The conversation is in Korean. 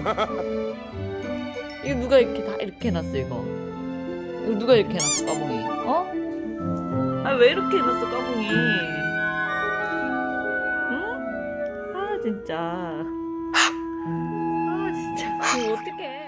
이거 누가 이렇게 다 이렇게 해놨어 이거 누가 이렇게 해놨어 까봉이 어? 아 왜 이렇게 해놨어 까봉이 응? 아 진짜 이거 어떡해